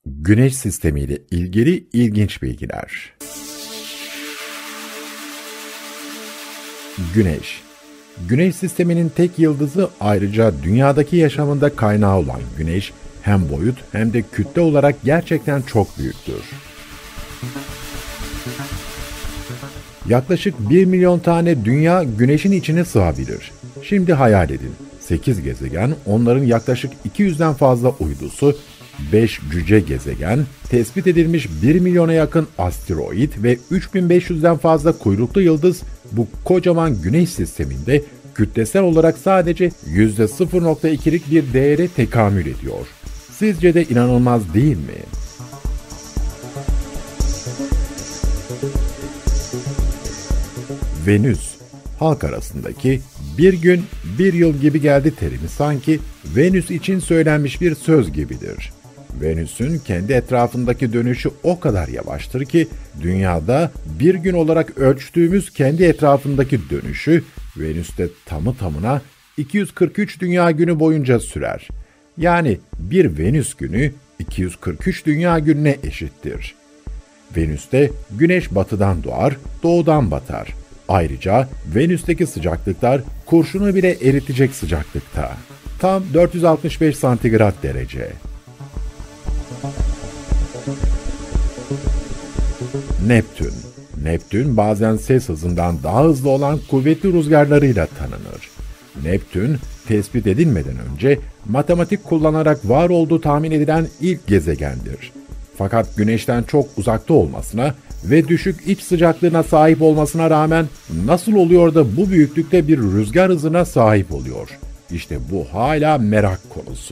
Güneş sistemi ile ilgili ilginç bilgiler. Güneş. Güneş sisteminin tek yıldızı, ayrıca dünyadaki yaşamında kaynağı olan Güneş, hem boyut hem de kütle olarak gerçekten çok büyüktür. Yaklaşık 1 milyon tane dünya Güneş'in içine sığabilir. Şimdi hayal edin. 8 gezegen, onların yaklaşık 200'den fazla uydusu, 5 cüce gezegen, tespit edilmiş 1 milyona yakın asteroid ve 3500'den fazla kuyruklu yıldız bu kocaman Güneş sisteminde kütlesel olarak sadece %0.2'lik bir değere tekamül ediyor. Sizce de inanılmaz değil mi? Venüs, halk arasındaki bir gün bir yıl gibi geldi terimi sanki Venüs için söylenmiş bir söz gibidir. Venüs'ün kendi etrafındaki dönüşü o kadar yavaştır ki dünyada bir gün olarak ölçtüğümüz kendi etrafındaki dönüşü Venüs'te tamı tamına 243 dünya günü boyunca sürer. Yani bir Venüs günü 243 dünya gününe eşittir. Venüs'te Güneş batıdan doğar, doğudan batar. Ayrıca Venüs'teki sıcaklıklar kurşunu bile eritecek sıcaklıkta. Tam 465 santigrat derece. Neptün. Neptün bazen ses hızından daha hızlı olan kuvvetli rüzgarlarıyla tanınır. Neptün, tespit edilmeden önce matematik kullanarak var olduğu tahmin edilen ilk gezegendir. Fakat Güneş'ten çok uzakta olmasına ve düşük iç sıcaklığına sahip olmasına rağmen nasıl oluyor da bu büyüklükte bir rüzgar hızına sahip oluyor? İşte bu hala merak konusu.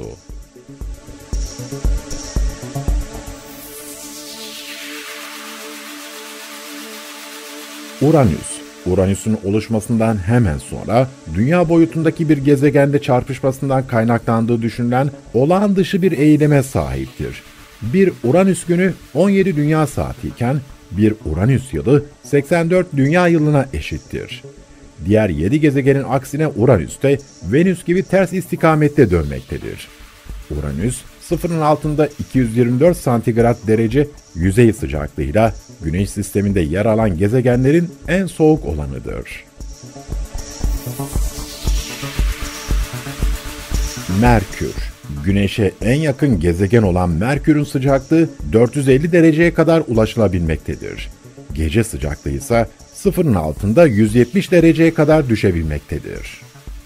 Uranüs. Uranüs'ün oluşmasından hemen sonra dünya boyutundaki bir gezegende çarpışmasından kaynaklandığı düşünülen olağan dışı bir eğilime sahiptir. Bir Uranüs günü 17 dünya saati iken bir Uranüs yılı 84 dünya yılına eşittir. Diğer 7 gezegenin aksine Uranüs'te Venüs gibi ters istikamette dönmektedir. Uranüs, sıfırın altında 224 santigrat derece yüzey sıcaklığıyla Güneş sisteminde yer alan gezegenlerin en soğuk olanıdır. Merkür. Güneş'e en yakın gezegen olan Merkür'ün sıcaklığı 450 dereceye kadar ulaşılabilmektedir. Gece sıcaklığı ise sıfırın altında 170 dereceye kadar düşebilmektedir.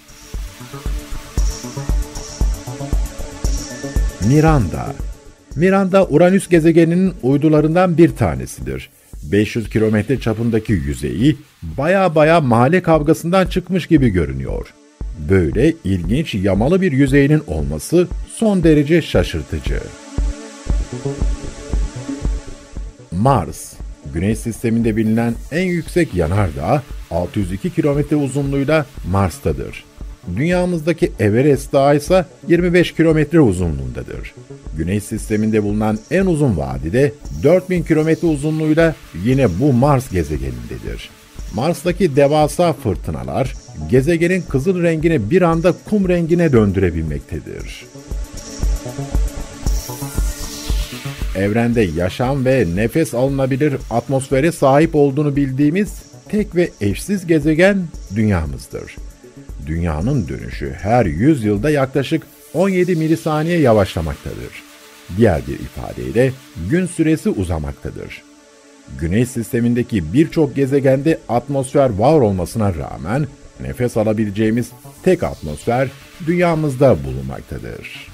Miranda. Miranda, Uranüs gezegeninin uydularından bir tanesidir. 500 kilometre çapındaki yüzeyi baya mahalle kavgasından çıkmış gibi görünüyor. Böyle ilginç yamalı bir yüzeyinin olması son derece şaşırtıcı. Mars, Güneş sisteminde bilinen en yüksek yanardağ 602 kilometre uzunluğuyla Mars'tadır. Dünyamızdaki Everest Dağı ise 25 kilometre uzunluğundadır. Güneş sisteminde bulunan en uzun vadi de 4000 kilometre uzunluğuyla yine bu Mars gezegenindedir. Mars'taki devasa fırtınalar gezegenin kızıl rengini bir anda kum rengine döndürebilmektedir. Evrende yaşam ve nefes alınabilir atmosfere sahip olduğunu bildiğimiz tek ve eşsiz gezegen Dünyamızdır. Dünyanın dönüşü her 100 yılda yaklaşık 17 milisaniye yavaşlamaktadır. Diğer bir ifadeyle gün süresi uzamaktadır. Güneş sistemindeki birçok gezegende atmosfer var olmasına rağmen nefes alabileceğimiz tek atmosfer Dünyamızda bulunmaktadır.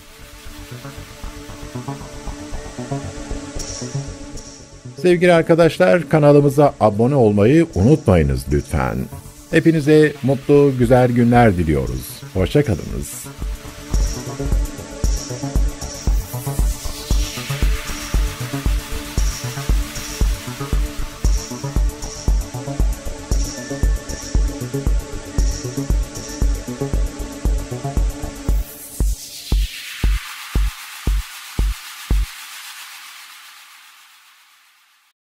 Sevgili arkadaşlar, kanalımıza abone olmayı unutmayınız lütfen. Hepinize mutlu, güzel günler diliyoruz. Hoşça kalınız.